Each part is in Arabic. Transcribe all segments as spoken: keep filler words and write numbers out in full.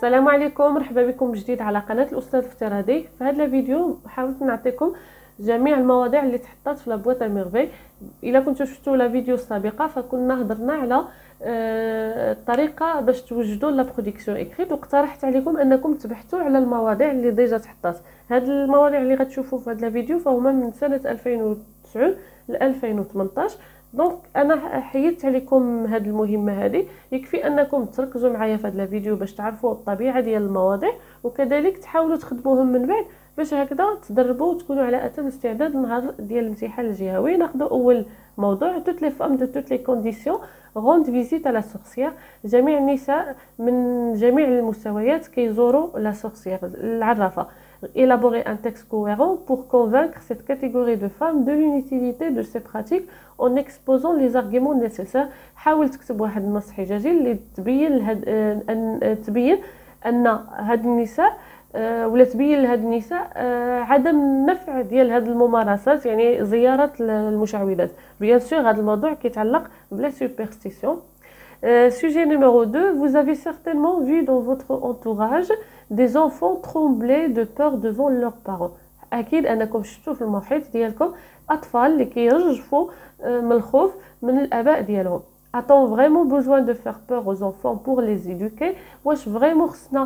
السلام عليكم، مرحبا بكم جديد على قناه الاستاذ الافتراضي. في هذا الفيديو حاولت نعطيكم جميع المواضيع اللي تحطات في لابواط ميرفي. الا كنتوا شفتوا لا فيديو السابقه فكنا هضرنا على الطريقه باش توجدوا لا برودكسيون اكريت، واقترحت عليكم انكم تبحثوا على المواضيع اللي ديجا تحطات. هاد المواضيع اللي غتشوفوا في هذا الفيديو فهما من سنه ألفين وتسعة ل ألفين وثمنطاش. دونك انا حيدت عليكم هذه المهمه هذه. يكفي انكم تركزوا معايا في هذا الفيديو باش تعرفوا الطبيعه ديال المواضيع، وكذلك تحاولوا تخدموهم من بعد باش هكذا تدربوا وتكونوا على اتم استعداد النهار ديال الامتحان الجهوي. ناخذ اول موضوع: توت لي فام دو توت لي كونديسيون روند فيزيت على سورسيير. جميع النساء من جميع المستويات كيزوروا لا سورسيير العرافه. Élaborer un texte cohérent pour convaincre cette catégorie de femmes de l'inutilité de ces pratiques en exposant les arguments nécessaires. حاول تكتب واحد النص حجاجي اللي تبين لهاد ان تبين ان هاد النساء ولا تبين لهاد النساء عدم النفع ديال هاد الممارسات، يعني زياره المشعوذات. بيان سور هذا الموضوع كيتعلق بلا سوبرستيسيون. Euh, sujet numéro deux, vous avez certainement vu dans votre entourage des enfants trembler de peur devant leurs parents. أكيد أنكم شفتوا في المحيط ديالكم أطفال اللي كيرجفوا من الخوف من الآباء ديالهم. A-t-on vraiment besoin de faire peur aux enfants pour les éduquer؟ واش فريمون خصنا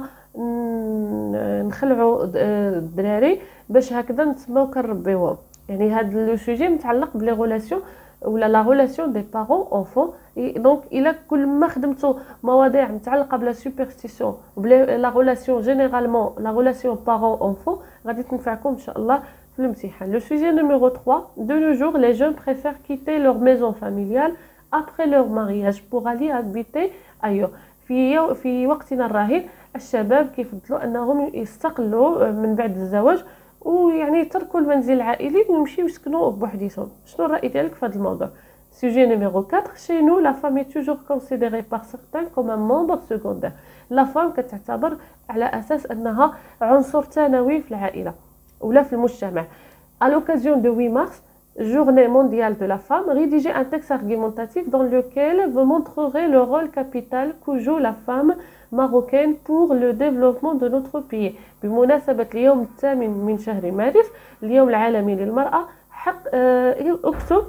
نخلعوا الدراري باش هكذا نتسماو كنربيوهم؟ يعني هذا لو سوجي متعلق بلي غولاسيون ولا لا غولاسيون دي بارون اونفون. دونك الا كل ما خدمتوا مواضيع متعلقه بلا سوبرستيسيون وبلا لا غولاسيون جينيرالمون لا غولاسيون بارون اونفون غادي تنفعكم ان شاء الله في الامتحان. لو سوجي نيميرو ثلاثة: de nos jours les jeunes préfèrent quitter leur maison familiale après leur mariage pour aller habiter ailleurs. في في وقتنا الراهن الشباب كيفضلوا انهم يستقلوا من بعد الزواج ويعني تركوا المنزل العائلي ويمشيو يسكنوا بوحديتهم. شنو الراي ديالك في هذا الموضوع؟ سوجي نيميرو أربعة: chez nous la femme est toujours considérée par certains comme un membre secondaire. la femme كتعتبر على اساس انها عنصر ثانوي في العائله ولا في المجتمع. à l'occasion de huit mars, journée mondiale de la femme, rédigez un texte argumentatif dans lequel vous montrerez le rôle capital que joue la femme marocaine pour le développement de notre pays. بمناسبة اليوم الثامن من شهر مارس، اليوم العالمي للمرأة، حق اه اكتب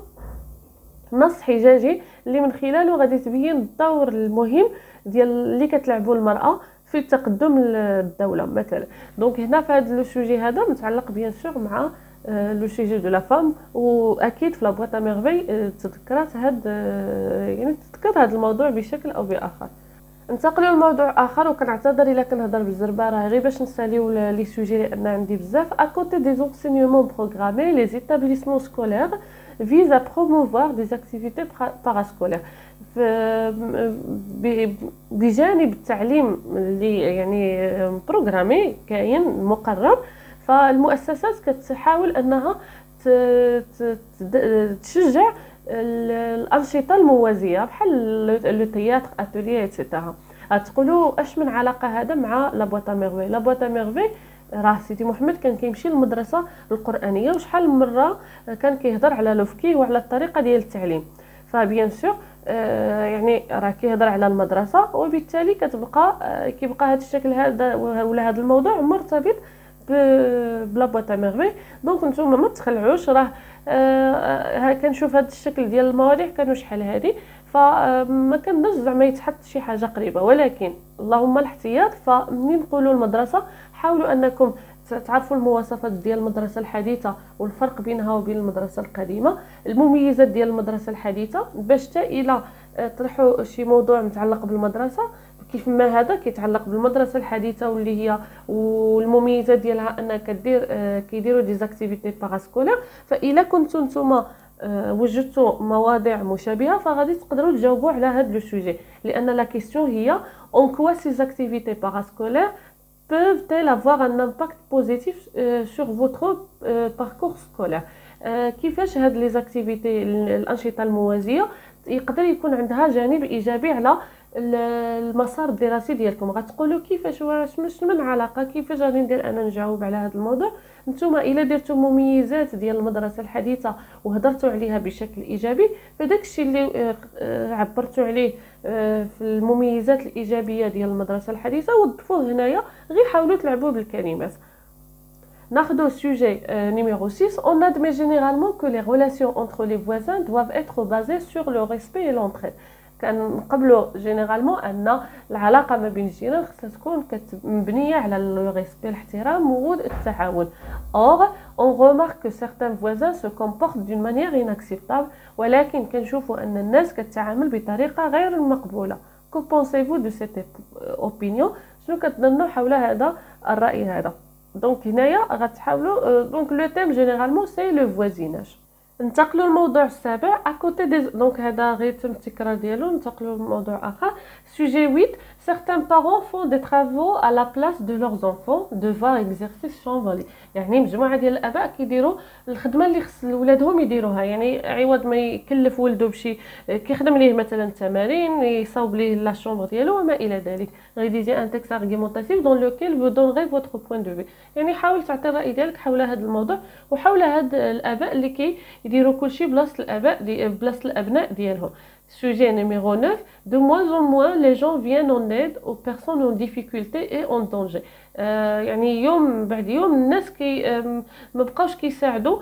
نص حجاجي اللي من خلاله غادي تبين الدور المهم ديال اللي كتلعبوا المرأة في تقدم الدولة مثلا. دونك هنا في هذا السوجي هذا متعلق بيان سور مع لو سوجي دو لا فام، واكيد في لابواط ميرفي تذكرات هاد يعني تذكر هذا الموضوع بشكل او باخر. ننتقلوا لموضوع اخر، وكنعتذر الا كنهضر بالزربه راه غير باش نساليو لي سوجي لان عندي بزاف. à côté des enseignements programmés les établissements scolaires visent à promouvoir des activités parascolaires. بجانب التعليم اللي يعني بروغرامي كاين مقرر، فالمؤسسات كتحاول انها تشجع الانشطه الموازيه بحال لو تياتر اتولي ايتترا. غتقولوا اش من علاقه هذا مع لابواط ميرفي؟ لابواط ميرفي راه سيدي محمد كان كيمشي للمدرسه القرانيه، وشحال من مره كان كيهضر على الفقه وعلى الطريقه ديال التعليم. فبيان سور آه يعني راه كيهضر على المدرسه، وبالتالي كتبقى آه كيبقى هذا الشكل هذا ولا هذا الموضوع مرتبط بلابواط ميرفي. دونك نتوما ما تخلعوش، راه آه كنشوف هذا الشكل ديال المواضيع كانوا شحال هذه، فما كنظنش زعما يتحط شي حاجه قريبه، ولكن اللهم الاحتياط. فمنين نقولوا المدرسه حاولوا انكم تعرفوا المواصفات ديال المدرسه الحديثه والفرق بينها وبين المدرسه القديمه، المميزات ديال المدرسه الحديثه، باش حتى الى طرحوا شي موضوع متعلق بالمدرسه كيف ما هذا كيتعلق بالمدرسه الحديثه واللي هي والمميزات ديالها انها كدير كيديروا دي زاكتيفيتي باراسكولير. فاذا كنتم نتوما وجدتوا مواضيع مشابهه فغادي تقدروا تجاوبوا على هذا لو سوجي، لان لا كيسيون هي اون كوا سي زاكتيفيتي باراسكولير peuvent-elles avoir un impact positif euh, sur votre euh, parcours scolaire. euh, كيفاش هاد لي زاكتيفيتي الانشطه الموازيه يقدر يكون عندها جانب ايجابي على المسار الدراسي ديالكم؟ غتقولوا كيفاش واش مش من علاقه، كيفاش غادي ندير انا نجاوب على هذا الموضوع؟ نتوما الا درتوا مميزات ديال المدرسه الحديثه وهضرتوا عليها بشكل ايجابي، فداك الشيء اللي عبرتوا عليه في المميزات الايجابيه ديال المدرسه الحديثه وضفوه هنايا، غير حاولوا تلعبوا بالكلمات. ناخذ sujet euh, numéro six. On admet généralement que les relations entre les voisins doivent être basées sur le respect et l'entraide. كنقبلوا جينيرالمون ان العلاقه ما بين الجيران خصها تكون مبنيه على لو ريسبي، الاحترام والتعاون. or on remarque que certains voisins se comportent d'une manière inacceptable، ولكن كنشوفوا ان الناس كتعامل بطريقه غير مقبوله. que pensez-vous de cette opinion؟ شنو كتظنوا حول هذا الراي هذا؟ دونك هنايا غتحاولوا دونك لو تيم جينيرالمون سي لو فوازيناج. ننتقلوا للموضوع السابع اكوتي دي دونك هذا غير تم التكرار ديالو. ننتقلوا لموضوع اخر sujet huit. certains parents font des travaux à la place de leurs enfants devoir exercice champs. يعني مجموعه ديال الاباء كيديروا الخدمه اللي خص ولادهم يديروها، يعني عوض ما يكلف ولده بشي كيخدم ليه مثلا التمارين، يصاوب ليه لا شومبر ديالو وما الى ذلك. rédiger un texte argumentatif dans lequel vous donnerez votre point de vue. يعني حاول تعطي الراي ديالك حول هذا الموضوع وحول هاد الاباء اللي كي يديروا كلشي بلاصه الاباء دي بلاصه الابناء ديالهم. sujet numéro neuf. de moins en moins les gens viennent en aide aux personnes en difficulté et en danger. آه يعني يوم بعد يوم الناس كي آه ما بقاوش كيساعدوا،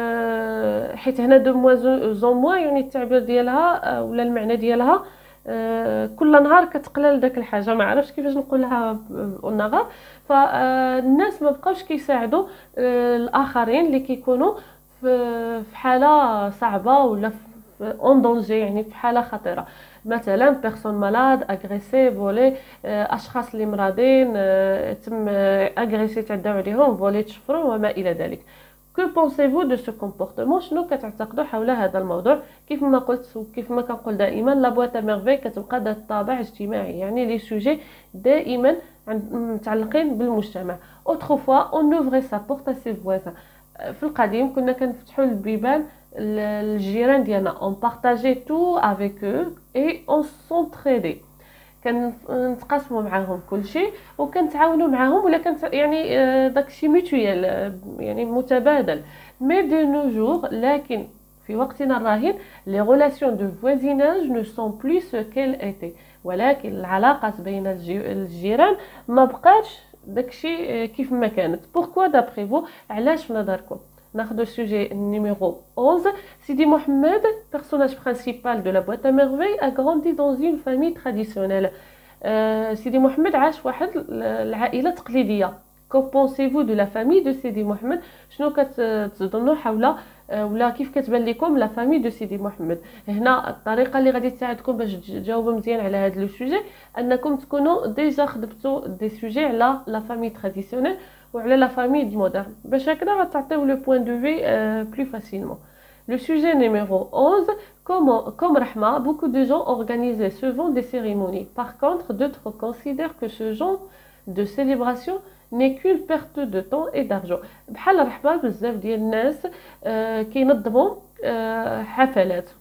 آه حيت هنا دو موازون موا يعني التعبير ديالها آه ولا المعنى ديالها آه كل نهار كتقلل داك الحاجه، ما عرفتش كيفاش نقولها بالنغار. فالناس ما بقاوش كيساعدوا آه الاخرين اللي كيكونوا في حاله صعبه ولا اون دونجي، يعني في حاله خطيره. مثلا بيرسون مالاد اغريسي فولي، اشخاص اللي مرضين تم اغريسي تعداو عليهم فولي تشفروا وما الى ذلك. كو بونسيفو دو سو كومبورتمون؟ شنو كتعتقدوا حول هذا الموضوع؟ كيف ما قلت وكيف ما كنقول دائما لا بواط ميرفي كتبقى ذات طابع اجتماعي، يعني لي سوجي دائما متعلقين بالمجتمع. اوتروفوا اون اوفري سا بورت ا سي فوازان. في القديم كنا كنفتحوا البيبان الجيران ديالنا، اون بارطاجي تو افيك او اي اون سونتريدي، كنتقاسموا معاهم كلشي وكنتعاونوا معاهم، ولا كنت يعني داكشي ميتويال يعني متبادل. مي دو نو جور، لكن في وقتنا الراهن لي ريلاسيون دو فوازيناج نو سون بلو سو كيل ايتي، ولكن العلاقات بين الجيران ما بقاتش داكشي كيف ما كانت. بوركوا دابري فو؟ علاش في نظركم؟ ناخذ السوجي numéro onze. Sidi Mohamed, personnage principal de la boîte à merveilles, a grandi dans une famille traditionnelle. euh, Sidi Mohamed عاش واحد العائله تقليديه. que pensez-vous de la famille de Sidi Mohamed؟ شنو كتظنوا حول ولا كيف كتبان لكم لا فامي دو سيدي محمد؟ هنا الطريقه اللي غادي تساعدكم باش تجاوبوا مزيان على هذا لو سوجي انكم تكونوا ديجا خدمتوا دي سوجي على لا فامي تراديسيونيل وعلى لا فامي مودرن، باش هكذا غتعطيو لو بوين دو في بلو فاسيلمون. Le sujet numéro onze. Comme, comme Rahma, beaucoup de gens organisent souvent des cérémonies. Par contre, d'autres considèrent que ce genre de célébration n'est qu'une perte de temps et d'argent. بحال الرحمة بزاف ديال الناس آه كينظموا آه حفلات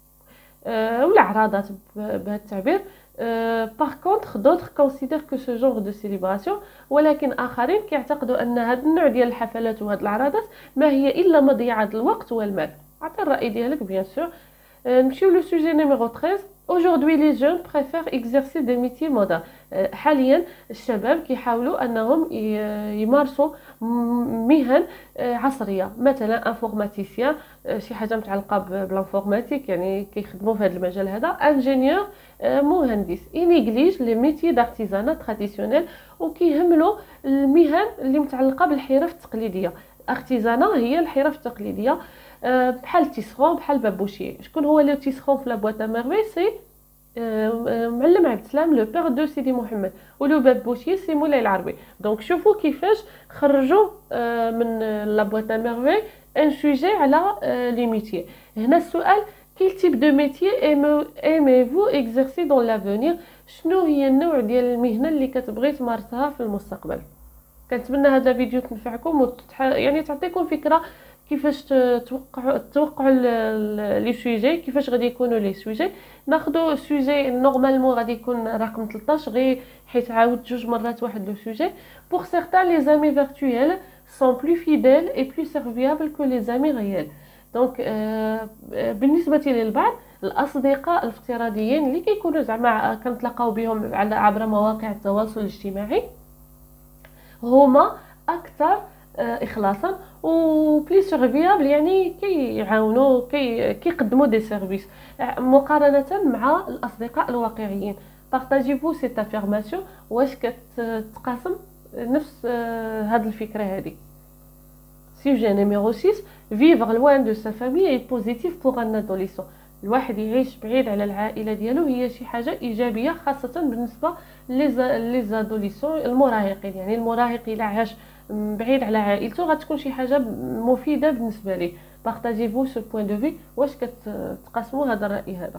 آه ولا عراضات بهذا التعبير. آه par contre d'autres considèrent que ce genre de célébration، ولكن آخرين كيعتقدوا أن هذا النوع ديال الحفلات وهاد العراضات ما هي إلا مضيعة الوقت والمال. عطي الرأي ديالك بيان سور. آه نمشيو لو سوجي نيميرو treize. Aujourd'hui les jeunes préfèrent exercer des métiers modernes. حاليا الشباب كيحاولوا انهم يمارسوا مهن عصريه، مثلا انفورماتيسيان شي حاجه متعلقه بالانفورماتيك يعني كيخدموا في هذا المجال هذا، انجينيور مهندس. ينيغليج لي ميتي دارتيزانا تراديسيونيل، وكيهملوا المهن اللي متعلقه بالحرف التقليديه. ارتيزانا هي الحرف التقليديه بحال تيسخون بحال بابوشي. شكون هو لو تيسخون في لا بواط ا ميرفي؟ سي معلم عبد السلام لو بير دو سيدي محمد، ولو بابوشي سي مولاي العربي. دونك شوفوا كيفاش خرجوا من لا بواط ا ميرفي ان سوجي على لي ميتي. هنا السؤال كيل تيب دو ميتي ايميفو اكزercer دون لافونير؟ شنو هي النوع ديال المهنه اللي كتبغي تمارسها في المستقبل؟ كنتمنى هذا الفيديو تنفعكم وتتح... يعني تعطيكم فكره كيفاش توقعوا توقعوا لي سوجي، كيفاش غادي يكونوا لي سوجي. ناخذوا سوجي نورمالمون غادي يكون رقم ثلاثطاش غير حيت عاود جوج مرات واحد لو سوجي. pour certains les amis virtuels sont plus fidèles et plus serviables que les amis réels. دونك بالنسبه للبعض الاصدقاء الافتراضيين اللي كيكونوا زعما كنتلاقاو بهم على عبر مواقع التواصل الاجتماعي هما اكثر اخلاصا و بلي سيرفيابل، يعني كيعاونوا كي كيقدموا دي سيرفيس مقارنه مع الاصدقاء الواقعيين. بارطاجيفو سيت افيرماسيون، واش كتقاسم نفس هاد الفكره هذه؟ سوجي نيميرو ستة، vivre loin de sa famille est positif pour un adolescent. الواحد يعيش بعيد على العائله ديالو هي شي حاجه ايجابيه، خاصه بالنسبه لي زادوليسون المراهقين. يعني المراهق الا عاش بعيد على عائلته غتكون شي حاجه مفيده بالنسبه ليه. بارطاجيفو سو بوين دو في، واش كتقاسموا هذا الراي هذا؟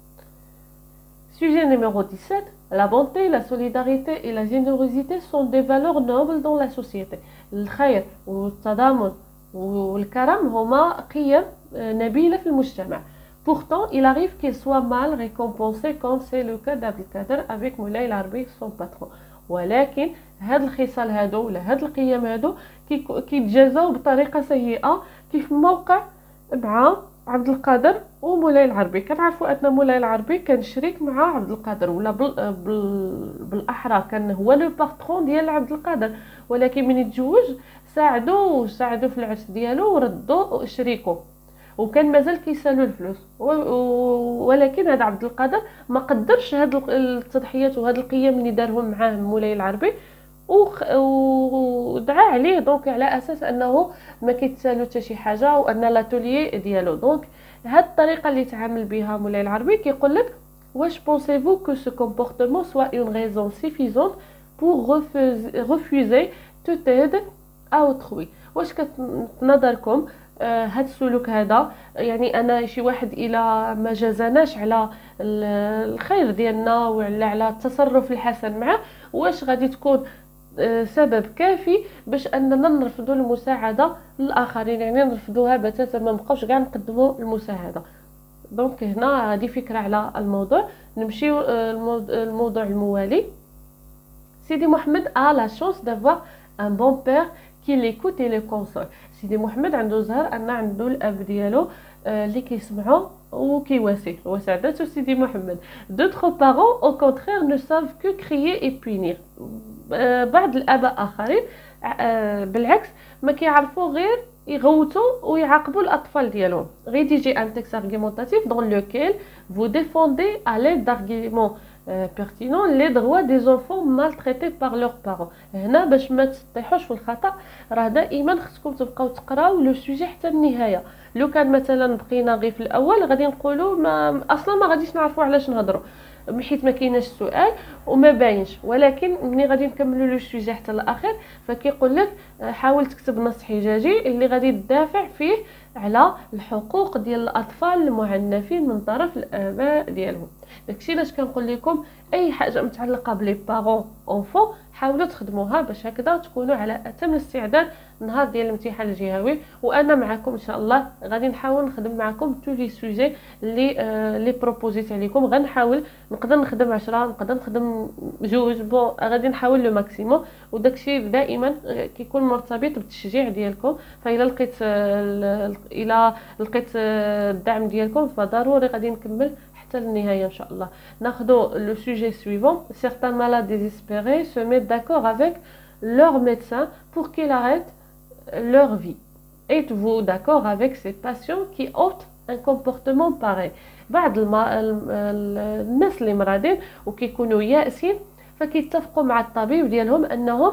Sujet numéro dix-sept, la bonté, la solidarité et la générosité sont des valeurs nobles dans la société. الخير والتضامن والكرم هما قيم نبيلة في المجتمع. Pourtant, il arrive qu'ils soient mal récompensés comme c'est le cas d'Abdelkader avec مولاي العربي son patron. ولكن هاد الخصال هادو ولا هاد القيم هادو كيتجازاو بطريقة سيئة كيف موقع مع عبد القادر ومولاي العربي. كنعرفوا ان مولاي العربي كان شريك مع عبد القادر، ولا بال... بال... بالاحرى كان هو لو باترون ديال عبد القادر، ولكن من يتزوج ساعدو ساعدو في العرس ديالو وردوا شريكو، وكان مازال كيسالو الفلوس و... ولكن هذا عبد القادر ما قدرش هاد التضحيات وهاد القيم اللي دارهم معاه مولاي العربي ودعا عليه دونك على اساس انه ما كيتسالو حتى شي حاجه وان لاتوليي ديالو. دونك هاد الطريقه اللي تعامل بها مولاي العربي كيقول لك واش بونسيفو كو سو كومبورتمون سوا اون ريزون سيفيزونت بور ريفوزي تو تيد اوتروي. واش كتنظركم هاد السلوك هذا، يعني انا شي واحد الى ما جازناش على الخير ديالنا ولا على التصرف الحسن معه، واش غادي تكون سبب كافي باش اننا نرفضوا المساعده للاخرين؟ يعني نرفضوها بتاتا، ما نبقاوش كاع نقدموا المساعده. دونك هنا هذه فكره على الموضوع. نمشيو الموضوع الموالي. سيدي محمد a la chance d'avoir un bon père qui l'écoute et le console. سيدي محمد عنده زهر ان عنده الاب ديالو اللي كيسمعو وكيواسيه وسعدته سيدي محمد. D'autres parents au contraire ne savent que crier et punir. بعض الاباء اخرين بالعكس ما كيعرفوا غير يغوتوا ويعاقبوا الاطفال ديالهم. rédiger un texte argumentatif dans lequel vous défendez à l'aide d'arguments pertinents les droits des enfants maltraités par leurs parents. هنا باش ما تطيحوش في الخطا راه دائما خصكم تبقاو تقراو لو سوجي حتى النهايه. لو كان مثلا بقينا غير في الاول غادي نقولوا ما اصلا ما غاديش نعرفوا علاش نهضروا حيت ما كايناش السؤال وما باينش، ولكن ملي غادي نكملوا لو سوجي حتى الاخر فكيقول لك حاول تكتب نص حجاجي اللي غادي تدافع فيه على الحقوق ديال الاطفال المعنفين من طرف الاباء ديالهم. داكشي علاش كنقول لكم اي حاجه متعلقه بلي بارون اونفون حاولوا تخدموها باش هكذا تكونوا على اتم الاستعداد نهار ديال الامتحان الجهوي. وانا معكم ان شاء الله غادي نحاول نخدم معكم تو لي سوجي اللي آه لي بروبوزيت عليكم. غنحاول نقدر نخدم عشرة، نقدر نخدم جوج، بون غادي نحاول لو ماكسيموم. وداكشي دائما كيكون مرتبط بالتشجيع ديالكم، فإلا لقيت آه الى لقيت آه الدعم ديالكم فضروري غادي نكمل حتى للنهايه ان شاء الله. ناخذوا لو سوجي سويفون. certains malades désespérés se mettent d'accord avec leur médecin pour qu'il arrête leur vie. Êtes-vous d'accord avec ces patients qui optent un comportement pareil؟ بعض الم... الناس اللي مرضين وكيكونوا يائسين فكيتفقوا مع الطبيب ديالهم انهم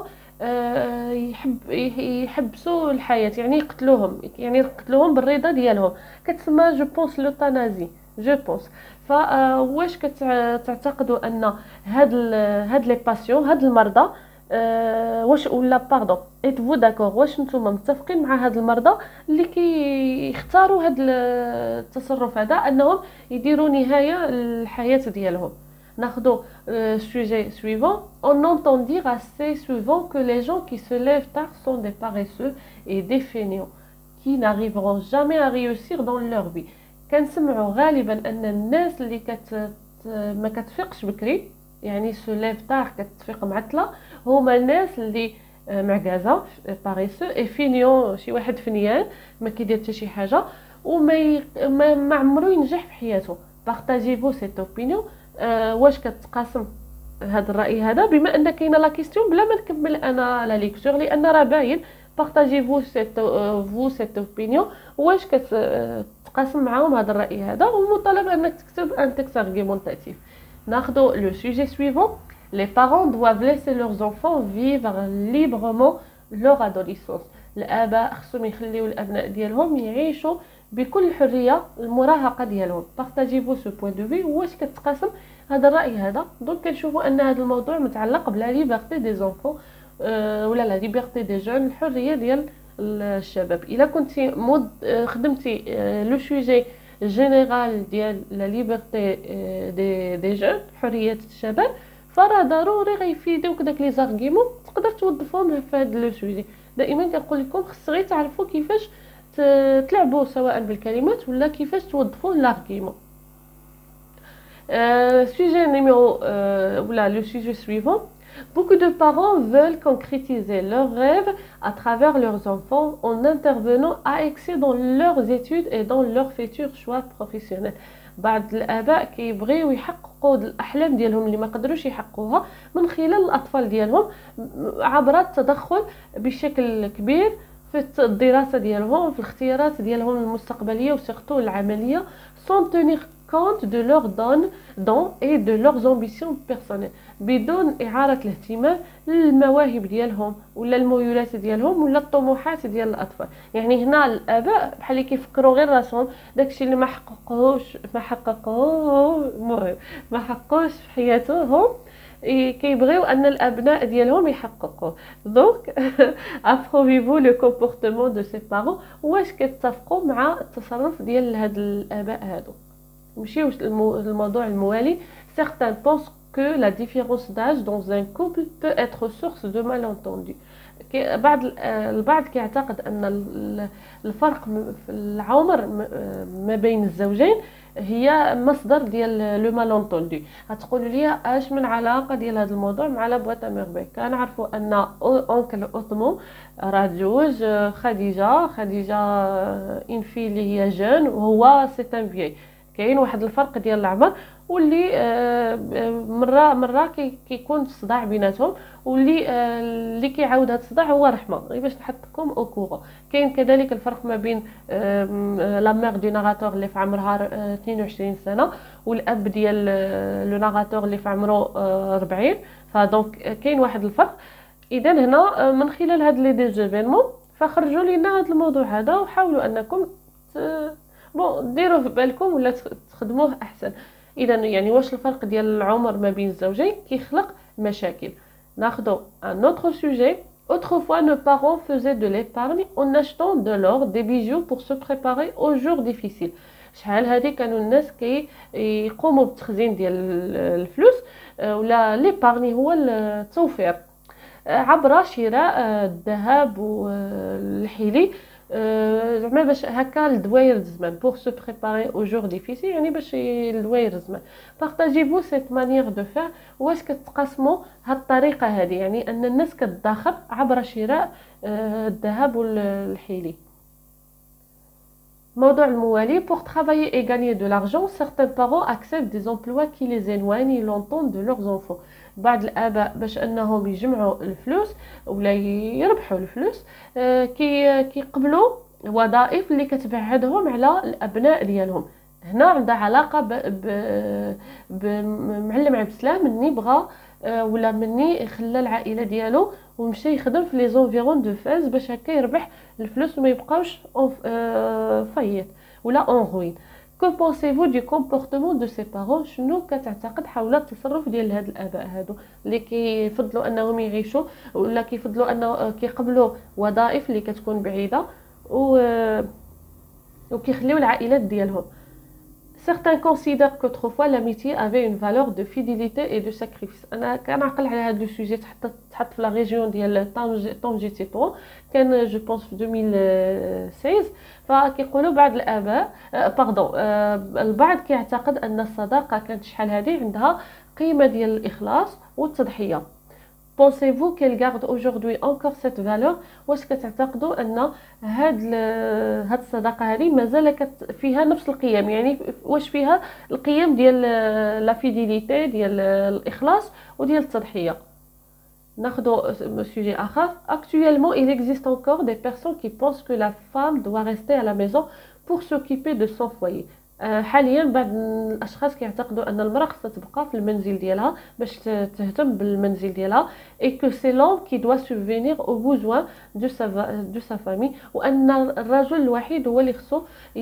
يحب يحبسوا الحياه، يعني يقتلوهم، يعني يقتلوهم بالرضا ديالهم. كتسمى جو بونس لوتانازي جو بونس. فواش كتعتقدوا ان هاد ال... هاد لي باسيون هاد المرضى أه واش ولا باردون ايت فو داكور واش نتوما متفقين مع هاد المرضى اللي كيختاروا هاد التصرف هذا انهم يديروا نهايه للحياه ديالهم؟ ناخذوا sujet suivant. On entend dire assez souvent que les gens qui se lèvent tard sont des paresseux et des fainéants qui n'arriveront jamais à réussir dans leur vie. كنسمعوا غالبا ان الناس اللي كت ما كتفيقش بكري، يعني سو ليف تار كتفيق معطله، هما الناس اللي معكازه باريسو اي فينيون، شي واحد فنيان ما كيدير حتى شي حاجه وما ي... ما, ما عمرو ينجح في حياته. بارطاجيفو سيت اوبينيون. واش كتقاسم هذا الراي هذا؟ بما ان كاينه لا كيسيون بلا ما نكمل انا لا ليكتور، لان راه باين بارطاجيفو سيت فو سيت اوبينيون. واش كتقاسم معاهم هذا الراي هذا؟ ومطالب انك تكتب ان تكست ارغيمونتاتيف. ناخذ لو سوجي سويفون. Les parents doivent laisser leurs enfants vivre librement leur adolescence. الآباء خصهم يخليو الأبناء ديالهم يعيشوا بكل حرية المراهقة ديالهم. بارطاجيفو سو بوين دو في. واش كتقاسم هذا الرأي هذا؟ دونك كنشوفوا أن هذا الموضوع متعلق بلا ليبرتي دي زونفون أه ولا لا ليبرتي دي جون، الحرية ديال الشباب. إلا كنتي مود خدمتي أه لو سوجي جينيرال ديال لا ليبرتي أه دي دي جون، حرية الشباب، فراه ضروري غيفيدوك داك لي زارغيمون تقدر توظفهم في هذا لو سوجي. دائما كنقول لكم خص غير تعرفوا كيفاش تلعبوا سواء بالكلمات ولا كيفاش توظفوا لارغيمون. Euh, sujet numéro euh, voilà, le sujet suivant. Beaucoup de parents veulent concrétiser leurs rêves à travers leurs enfants en intervenant à excès dans leurs études et dans leurs futurs choix professionnels. بعض الآباء كيبغيو يحققوا الأحلام ديالهم اللي ما قدروش يحققوها من خلال الأطفال ديالهم عبر التدخل بشكل كبير في الدراسة ديالهم، في الاختيارات ديالهم المستقبلية وسيرتو العملية، sans tenir compte de leurs dons, dons et de leurs ambitions personnelles، بدون إعارة الاهتمام للمواهب ديالهم ولا الميولات ديالهم ولا الطموحات ديال الأطفال. يعني هنا الآباء بحال كيفكروا غير راسهم، داكشي اللي ما حققوهوش ما حققوه المهم ما حققوش في حياتهم كيبغيو ان الابناء ديالهم يحققوه. دونك ابروفيفو لو كومبورتمون دو سي بارون. واش كتفقوا مع التصرف ديال هاد الاباء هادو؟ نمشيو للموضوع الموالي. certains pensent que la différence d'âge dans un couple peut être source de malentendus. بعض البعض كيعتقد ان الفرق في العمر ما بين الزوجين هي مصدر ديال لو مالونتوندو. غتقولوا لي اش من علاقه ديال هذا الموضوع مع لا بواط اميربي؟ كنعرفوا ان اونكل اوتمو راه تزوج خديجه خديجه اون في اللي هي جون وهو سي ان فيي. كاين واحد الفرق ديال العمر واللي مره مره كيكون صداع بيناتهم، واللي اللي كيعاود هذا الصداع هو رحمه، غير باش نحطكم او كورو. كاين كذلك الفرق ما بين لا مير دو ناراتور اللي في عمرها اثنين وعشرين سنه والاب ديال لو ناراتور اللي في عمره أربعين. فدونك كاين واحد الفرق. اذا هنا من خلال هاد لي دي زيفينمون فخرجوا لنا هذا الموضوع هذا وحاولوا انكم بون ديروا في بالكم ولا تخدموه احسن. اذا يعني واش الفرق ديال العمر ما بين الزوجين كيخلق مشاكل؟ ناخذوا un autre sujet. Autrefois nos parents faisaient de l'épargne en achetant de l'or, des bijoux pour se préparer aux jours difficiles. شحال هذه كانوا الناس كي يقوموا بالتخزين ديال الفلوس ولا ليبارني هو التوفير عبر شراء الذهب والحلي زعما باش هكا لدواير الزمان بور سو بريباري او جور ديفيسيل، يعني باش لدواير الزمان. بارطاجيفو سيت مانيير دو فير. واش كتقاسموا هاد الطريقه هذه؟ يعني ان الناس كتدخر عبر شراء الذهب والحلي. موضوع الموالي. pour travailler et gagner de l'argent certains parents acceptent des emplois qui les éloignent longtemps de leurs enfants. بعض الاباء باش انهم يجمعوا الفلوس ولا يربحوا الفلوس كي كيقبلوا وظائف اللي كتبعدهم على الابناء ديالهم. هنا عندها علاقه بمعلم عبد السلام مني بغى ولا مني خلى العائله ديالو ومشى يخدم في لي زونفيرون دو فاز باش هكا يربح الفلوس وما يبقاوش فايت ولا اون روين. كو بونسيفو دو كومبورتمون دو سي بارون؟ شنو كتعتقد حول التصرف ديال هاد الاباء هادو اللي كيفضلوا انهم يعيشوا ولا كيفضلوا انه كيقبلوا وظائف اللي كتكون بعيده و وكيخليو العائلات ديالهم؟ Certains considèrent qu'autrefois l'amitié avait une valeur de fidélité et de sacrifice. أنا كنعقل على هذا السوجي تحط تحط في لا ريجيون ديال طنجة تطوان كان جو بونس في ألفين وستة عشر. فكيقولوا بعض الآباء باردون البعض كيعتقد أن الصداقة كانت شحال هذه عندها قيمة ديال الإخلاص والتضحية. pensez-vous qu'elle garde aujourd'hui encore cette valeur؟ واش كتعتقدوا ان هاد هاد الصداقه هذه مازال كت فيها نفس القيم؟ يعني واش فيها القيم ديال لا فيديليتي، ديال الاخلاص وديال التضحيه؟ ناخذ sujet آخر. Actuellement, il existe encore des personnes qui pensent que la femme doit rester à la maison pour s'occuper de son foyer. حاليا بعض الاشخاص كيعتقدوا ان المراه خصها تبقى في المنزل ديالها باش تهتم بالمنزل ديالها et que c'est l'homme qui doit subvenir aux besoins de sa de sa famille، وان الرجل الوحيد هو اللي خصو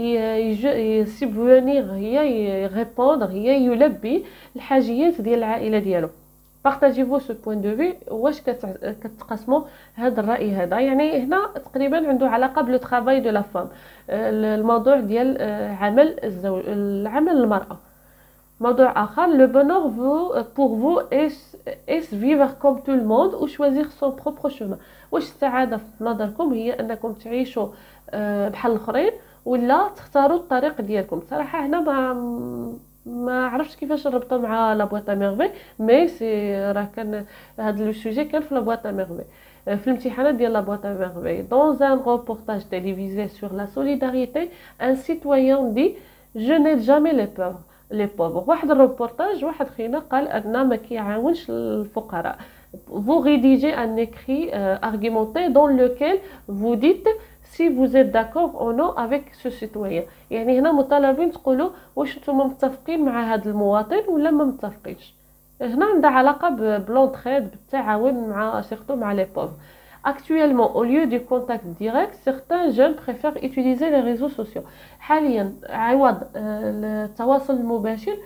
يسبفونير، هي يريبوندر، هي يلبي الحاجيات ديال العائله ديالو. بارطاجيفو سو بوين دو في. واش كتقاسموا هذا الراي هذا؟ يعني هنا تقريبا عنده علاقه بلو طرافاي دو لا فام، الموضوع ديال عمل الزوج، العمل المراه. موضوع اخر، لو بونور فو بور فو اس اس فيفر كوم تو الموند او شوازير سون بروبر شومان. واش السعاده في نظركم هي انكم تعيشوا بحال الاخرين ولا تختاروا الطريق ديالكم؟ صراحه هنا ما ما عرفتش كيفاش نربطو مع لا بواط ا ميرفي، مي سي راه كان هذا لو سوجي كان في لا بواط ا ميرفي، في الامتحانات ديال لا بواط ا ميرفي. دون ان reportage télévisé sur la solidarité un citoyen dit je n'aide jamais les pauvres les pauvres. واحد الروبورتاج واحد خينا قال ان ما كيعاونش الفقراء. vous rédigez un écrit euh, argumenté dans lequel vous dites si vous êtes d'accord ou non avec ce citoyen. يعني هنا مطالبين تقولوا واش نتوما متفقين مع هذا المواطن ولا ما متفقينش. هنا عندها علاقه بلونتريد، بالتعاون مع سيرتو مع لي بوف. Actuellement, au lieu du contact direct, certains jeunes préfèrent utiliser les réseaux sociaux. حاليا عوض التواصل المباشر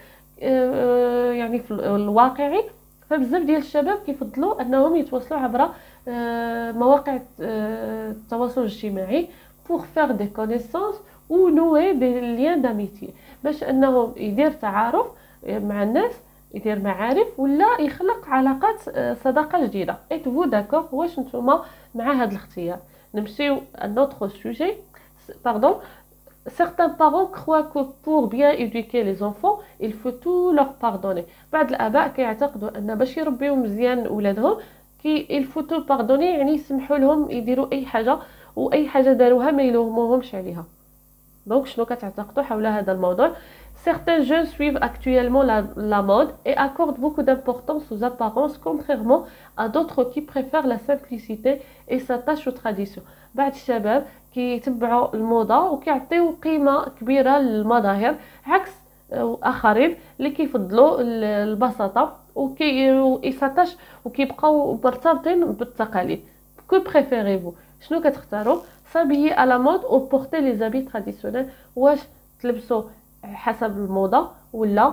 يعني في الواقعي، فبزاف ديال الشباب كيفضلوا انهم يتواصلوا عبر مواقع التواصل الاجتماعي pour faire des connaissances ou nouer des liens d'amitié، باش انه يدير تعارف مع الناس، يدير معارف ولا يخلق علاقات صداقه جديده. êtes-vous d'accord؟ واش نتوما مع هذا الاختيار؟ نمشيو un autre sujet. pardon. Certains parents croient que pour bien éduquer les enfants, il faut tout leur pardonner. بعض الآباء كيعتقدوا أن باش يربيو مزيان أولادهم كي il faut tout pardonner، يعني يسمحوا لهم يديروا أي حاجة، وأي حاجة داروها ما يلوموهمش عليها. دونك شنو كتعتقدوا حول هذا الموضوع؟ Certains jeunes suivent actuellement la, la mode et accordent beaucoup d'importance aux apparences, contrairement à d'autres qui préfèrent la simplicité et s'attachent aux traditions. بعض الشباب كيتبعوا الموضه وكيعطيو قيمه كبيره للمظاهر، عكس اخرين اللي كيفضلوا البساطه وكيساتاش وكيبقاو مرتبطين بالتقاليد. كو بريفيريفو؟ شنو كتختاروا؟ s'habiller à la mode ou porter les habits traditionnels؟ واش تلبسوا حسب الموضه ولا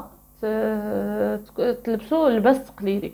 تلبسوا اللباس التقليدي؟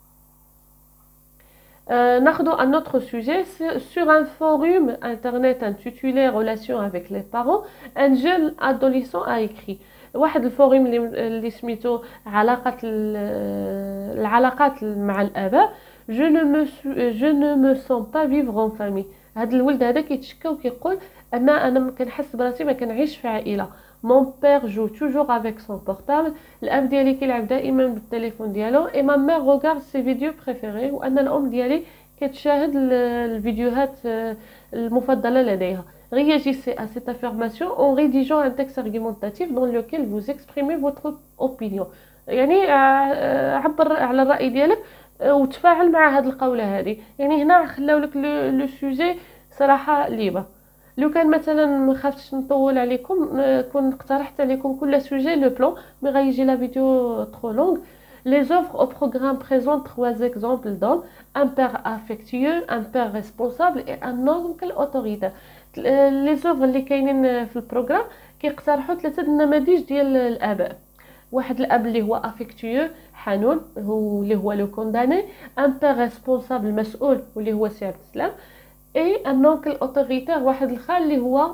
Euh, un autre sujet. Sur un forum internet intitulé Relations avec les parents, un jeune adolescent a écrit. واحد الفورم اللي سميتو علاقة العلاقات مع الآباء. Je ne me je ne me sens pas vivre en famille. هذا الولد هذا كيتشكى وكيقول ان انا كنحس براسي ما كنعيش في عائله. Mon père joue toujours avec son portable. الاب ديالي كيلعب دائما بالتليفون ديالو. et ma mère regarde ses vidéos préférées. وان الام ديالي كتشاهد الفيديوهات المفضله لديها. Réagissez à cette affirmation en rédigeant un texte argumentatif dans lequel vous exprimez votre opinion. يعني عبر على الراي ديالك وتفاعل مع هذه القوله هذه. يعني هنا خلاو لك لو سوجي صراحه ليبر. لو كان مثلا ما خافتش نطول عليكم كون اقترحت عليكم كل سوجي لو بلان، مي غيجي لا فيديو ترو لونغ. Les œuvres au programme présentent trois exemples d'hommes: un père affectueux, un père responsable et un oncle autoritaire. Les œuvres اللي كاينين في البروغرام كيقترحوا ثلاثه النماذج ديال الاباء. واحد الاب اللي هو افيكتيو حنون، هو اللي هو لو كونداني. ان بير ريسبونسابل مسؤول، واللي هو سي عبد السلام. اي ان اونكل اوتوريتير، واحد الخال اللي هو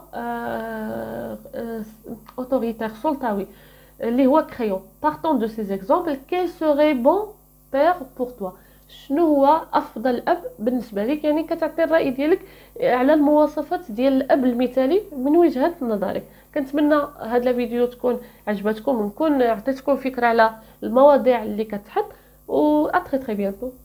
اوتوريتير سلطوي اللي هو كريون. بارتون دو سي زيكزامبل كيل سوري بون بير بور توا؟ شنو هو افضل اب بالنسبه لك؟ يعني كتعطي الراي ديالك على المواصفات ديال الاب المثالي من وجهه نظرك. كنتمنى هاد الفيديو تكون عجبتكم ونكون عطيتكم فكره على المواضيع اللي كتحط، و ا تري تري بيانتو.